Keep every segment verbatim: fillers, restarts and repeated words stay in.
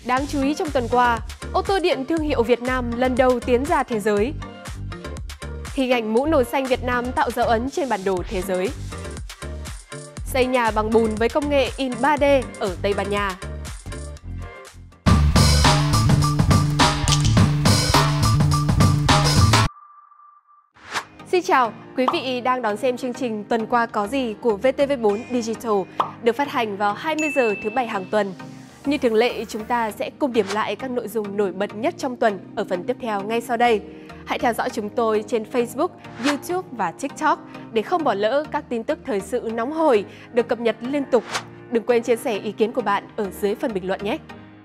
Đáng chú ý trong tuần qua, ô tô điện thương hiệu Việt Nam lần đầu tiến ra thế giới. Hình ảnh mũ nồi xanh Việt Nam tạo dấu ấn trên bản đồ thế giới. Xây nhà bằng bùn với công nghệ in ba D ở Tây Ban Nha. Xin chào, quý vị đang đón xem chương trình Tuần qua có gì của vê tê vê bốn Digital được phát hành vào hai mươi giờ thứ Bảy hàng tuần. Như thường lệ, chúng ta sẽ cùng điểm lại các nội dung nổi bật nhất trong tuần ở phần tiếp theo ngay sau đây. Hãy theo dõi chúng tôi trên Facebook, YouTube và TikTok để không bỏ lỡ các tin tức thời sự nóng hổi được cập nhật liên tục. Đừng quên chia sẻ ý kiến của bạn ở dưới phần bình luận nhé!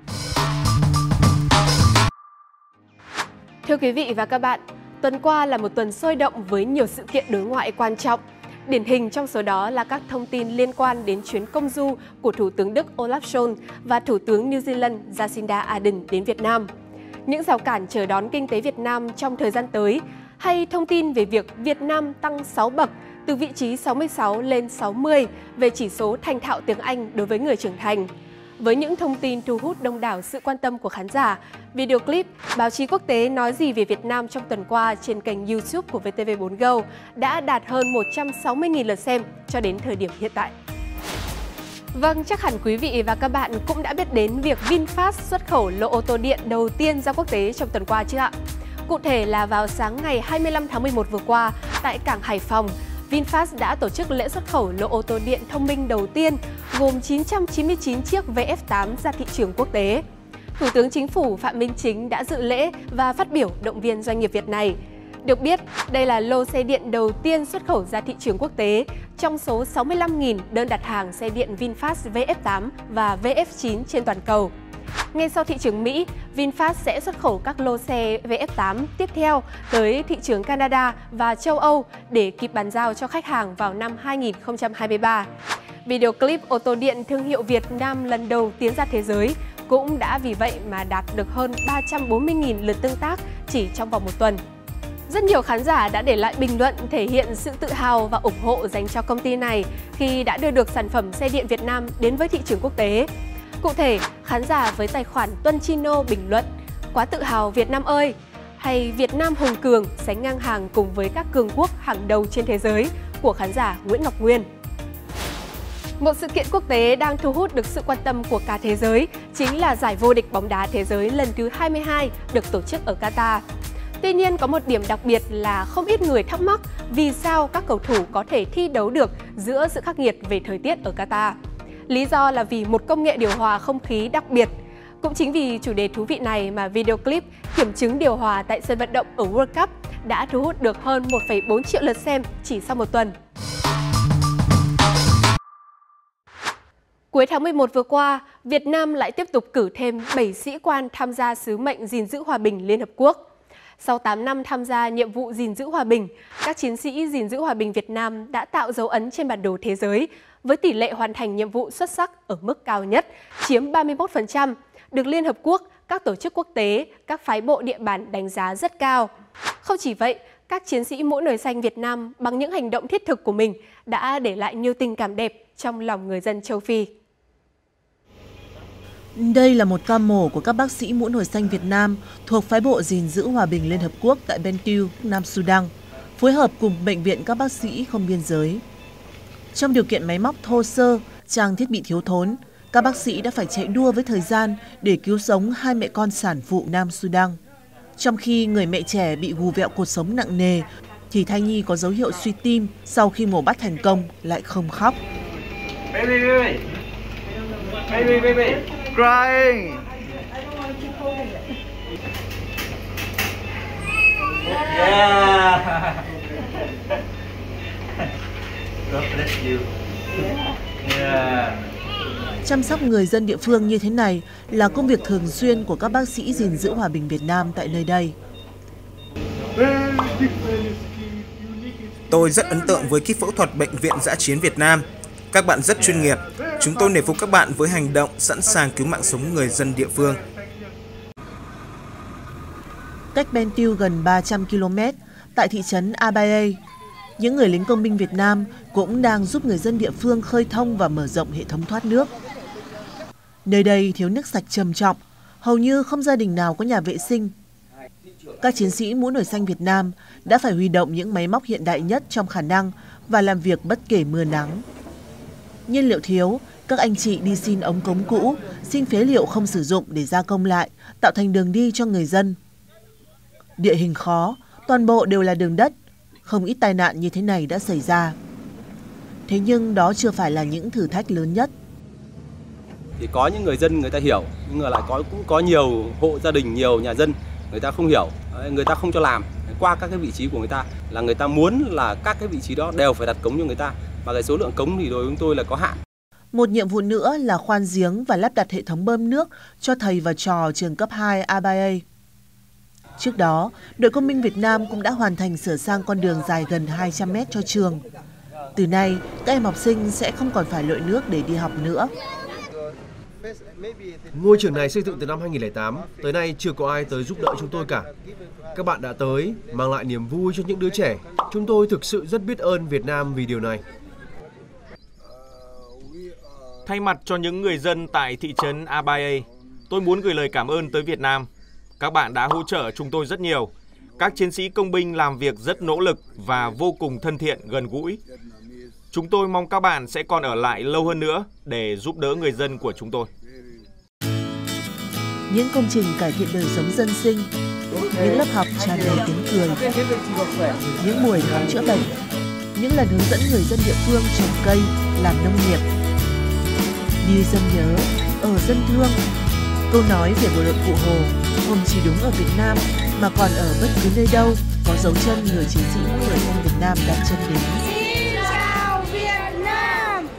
Thưa quý vị và các bạn, tuần qua là một tuần sôi động với nhiều sự kiện đối ngoại quan trọng. Điển hình trong số đó là các thông tin liên quan đến chuyến công du của Thủ tướng Đức Olaf Scholz và Thủ tướng New Zealand Jacinda Ardern đến Việt Nam. Những rào cản chờ đón kinh tế Việt Nam trong thời gian tới, hay thông tin về việc Việt Nam tăng sáu bậc từ vị trí sáu mươi sáu lên sáu mươi về chỉ số thành thạo tiếng Anh đối với người trưởng thành. Với những thông tin thu hút đông đảo sự quan tâm của khán giả, video clip Báo chí quốc tế nói gì về Việt Nam trong tuần qua trên kênh YouTube của vê tê vê bốn Go đã đạt hơn một trăm sáu mươi nghìn lượt xem cho đến thời điểm hiện tại. Vâng, chắc hẳn quý vị và các bạn cũng đã biết đến việc VinFast xuất khẩu lô ô tô điện đầu tiên ra quốc tế trong tuần qua chứ ạ? Cụ thể là vào sáng ngày hai mươi lăm tháng mười một vừa qua, tại cảng Hải Phòng, VinFast đã tổ chức lễ xuất khẩu lô ô tô điện thông minh đầu tiên gồm chín trăm chín mươi chín chiếc vê ép tám ra thị trường quốc tế. Thủ tướng Chính phủ Phạm Minh Chính đã dự lễ và phát biểu động viên doanh nghiệp Việt này. Được biết, đây là lô xe điện đầu tiên xuất khẩu ra thị trường quốc tế trong số sáu mươi lăm nghìn đơn đặt hàng xe điện VinFast vê ép tám và vê ép chín trên toàn cầu. Ngay sau thị trường Mỹ, VinFast sẽ xuất khẩu các lô xe vê ép tám tiếp theo tới thị trường Canada và châu Âu để kịp bàn giao cho khách hàng vào năm hai nghìn không trăm hai mươi ba. Video clip ô tô điện thương hiệu Việt Nam lần đầu tiến ra thế giới cũng đã vì vậy mà đạt được hơn ba trăm bốn mươi nghìn lượt tương tác chỉ trong vòng một tuần. Rất nhiều khán giả đã để lại bình luận thể hiện sự tự hào và ủng hộ dành cho công ty này khi đã đưa được sản phẩm xe điện Việt Nam đến với thị trường quốc tế. Cụ thể, khán giả với tài khoản Tuân Chino bình luận "Quá tự hào Việt Nam ơi!" hay "Việt Nam hùng cường, sánh ngang hàng cùng với các cường quốc hàng đầu trên thế giới" của khán giả Nguyễn Ngọc Nguyên. Một sự kiện quốc tế đang thu hút được sự quan tâm của cả thế giới chính là giải vô địch bóng đá thế giới lần thứ hai mươi hai được tổ chức ở Qatar. Tuy nhiên, có một điểm đặc biệt là không ít người thắc mắc vì sao các cầu thủ có thể thi đấu được giữa sự khắc nghiệt về thời tiết ở Qatar. Lý do là vì một công nghệ điều hòa không khí đặc biệt. Cũng chính vì chủ đề thú vị này mà video clip kiểm chứng điều hòa tại sân vận động ở World Cup đã thu hút được hơn một phẩy bốn triệu lượt xem chỉ sau một tuần. Cuối tháng mười một vừa qua, Việt Nam lại tiếp tục cử thêm bảy sĩ quan tham gia sứ mệnh gìn giữ hòa bình Liên Hợp Quốc. Sau tám năm tham gia nhiệm vụ gìn giữ hòa bình, các chiến sĩ gìn giữ hòa bình Việt Nam đã tạo dấu ấn trên bản đồ thế giới với tỷ lệ hoàn thành nhiệm vụ xuất sắc ở mức cao nhất, chiếm ba mươi mốt phần trăm, được Liên Hợp Quốc, các tổ chức quốc tế, các phái bộ địa bàn đánh giá rất cao. Không chỉ vậy, các chiến sĩ mũ nồi xanh Việt Nam bằng những hành động thiết thực của mình đã để lại nhiều tình cảm đẹp trong lòng người dân châu Phi. Đây là một ca mổ của các bác sĩ mũ nồi xanh Việt Nam thuộc phái bộ gìn giữ hòa bình Liên Hợp Quốc tại Bentiu, Nam Sudan, phối hợp cùng Bệnh viện các bác sĩ không biên giới. Trong điều kiện máy móc thô sơ, trang thiết bị thiếu thốn, các bác sĩ đã phải chạy đua với thời gian để cứu sống hai mẹ con sản phụ Nam Sudan. Trong khi người mẹ trẻ bị gù vẹo cột sống nặng nề, thì thai nhi có dấu hiệu suy tim sau khi mổ bắt thành công lại không khóc. Baby, baby. Baby, baby. Crying. Yeah. God bless you. Yeah. Chăm sóc người dân địa phương như thế này là công việc thường xuyên của các bác sĩ gìn giữ hòa bình Việt Nam tại nơi đây. Tôi rất ấn tượng với kíp phẫu thuật Bệnh viện Dã chiến Việt Nam. Các bạn rất chuyên nghiệp. Chúng tôi nể phục các bạn với hành động sẵn sàng cứu mạng sống người dân địa phương. Cách Bentiu gần ba trăm ki lô mét, tại thị trấn Abaye, những người lính công binh Việt Nam cũng đang giúp người dân địa phương khơi thông và mở rộng hệ thống thoát nước. Nơi đây thiếu nước sạch trầm trọng, Hầu như không gia đình nào có nhà vệ sinh. Các chiến sĩ mũ nổi xanh Việt Nam đã phải huy động những máy móc hiện đại nhất trong khả năng và làm việc bất kể mưa nắng. Nhiên liệu thiếu, các anh chị đi xin ống cống cũ, xin phế liệu không sử dụng để gia công lại, tạo thành đường đi cho người dân. Địa hình khó, toàn bộ đều là đường đất, không ít tai nạn như thế này đã xảy ra. Thế nhưng đó chưa phải là những thử thách lớn nhất. Thì có những người dân người ta hiểu, nhưng mà lại có cũng có nhiều hộ gia đình, nhiều nhà dân người ta không hiểu, người ta không cho làm. Qua các cái vị trí của người ta là người ta muốn là các cái vị trí đó đều phải đặt cống cho người ta, và cái số lượng cống thì đối với chúng tôi là có hạn. Một nhiệm vụ nữa là khoan giếng và lắp đặt hệ thống bơm nước cho thầy và trò trường cấp hai a ba a. Trước đó, đội công binh Việt Nam cũng đã hoàn thành sửa sang con đường dài gần hai trăm mét cho trường. Từ nay, các em học sinh sẽ không còn phải lội nước để đi học nữa. Ngôi trường này xây dựng từ năm hai nghìn không trăm lẻ tám, tới nay chưa có ai tới giúp đỡ chúng tôi cả. Các bạn đã tới, mang lại niềm vui cho những đứa trẻ. Chúng tôi thực sự rất biết ơn Việt Nam vì điều này. Thay mặt cho những người dân tại thị trấn a ba a, tôi muốn gửi lời cảm ơn tới Việt Nam. Các bạn đã hỗ trợ chúng tôi rất nhiều. Các chiến sĩ công binh làm việc rất nỗ lực và vô cùng thân thiện, gần gũi. Chúng tôi mong các bạn sẽ còn ở lại lâu hơn nữa để giúp đỡ người dân của chúng tôi. Những công trình cải thiện đời sống dân sinh, những lớp học tràn đầy tiếng cười, những buổi khám chữa bệnh, những lần hướng dẫn người dân địa phương trồng cây, làm nông nghiệp. Đi dân nhớ, ở dân thương. Câu nói về bộ đội Cụ Hồ không chỉ đúng ở Việt Nam mà còn ở bất cứ nơi đâu có dấu chân người chiến sĩ mũ nổi xanh Việt Nam đặt chân đến. Chào Việt Nam!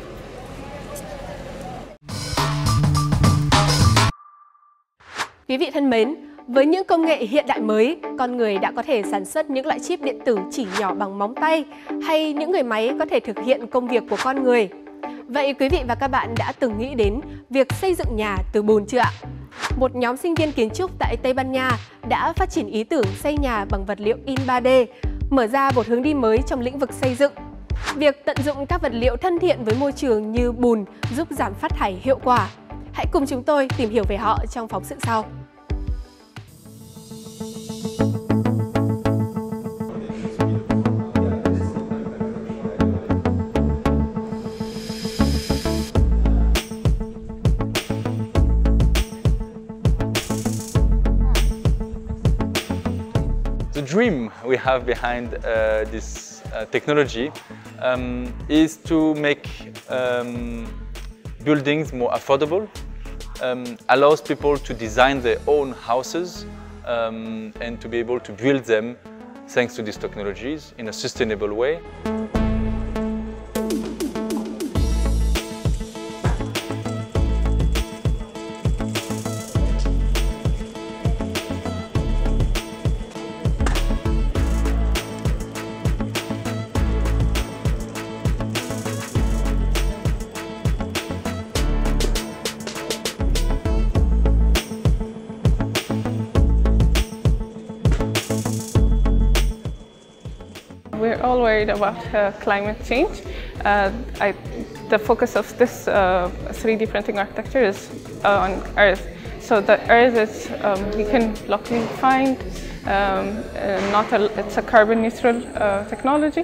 Quý vị thân mến, với những công nghệ hiện đại mới, con người đã có thể sản xuất những loại chip điện tử chỉ nhỏ bằng móng tay, hay những người máy có thể thực hiện công việc của con người. Vậy quý vị và các bạn đã từng nghĩ đến việc xây dựng nhà từ bùn chưa ạ? Một nhóm sinh viên kiến trúc tại Tây Ban Nha đã phát triển ý tưởng xây nhà bằng vật liệu in ba D, mở ra một hướng đi mới trong lĩnh vực xây dựng. Việc tận dụng các vật liệu thân thiện với môi trường như bùn giúp giảm phát thải hiệu quả. Hãy cùng chúng tôi tìm hiểu về họ trong phóng sự sau. The dream we have behind uh, this uh, technology um, is to make um, buildings more affordable, um, allows people to design their own houses um, and to be able to build them thanks to these technologies in a sustainable way. We're all worried about uh, climate change. Uh, I, the focus of this uh, three D printing architecture is uh, on Earth. So the Earth is, um, we can locally find, um, uh, not a, it's a carbon neutral uh, technology.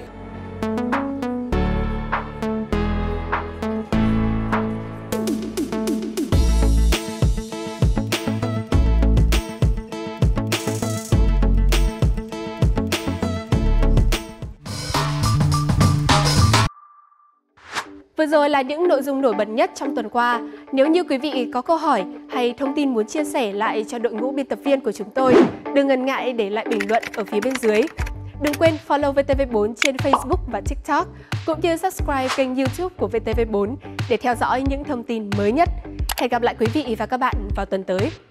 Vừa rồi là những nội dung nổi bật nhất trong tuần qua. Nếu như quý vị có câu hỏi hay thông tin muốn chia sẻ lại cho đội ngũ biên tập viên của chúng tôi, đừng ngần ngại để lại bình luận ở phía bên dưới. Đừng quên follow vê tê vê bốn trên Facebook và TikTok, cũng như subscribe kênh YouTube của vê tê vê bốn để theo dõi những thông tin mới nhất. Hẹn gặp lại quý vị và các bạn vào tuần tới.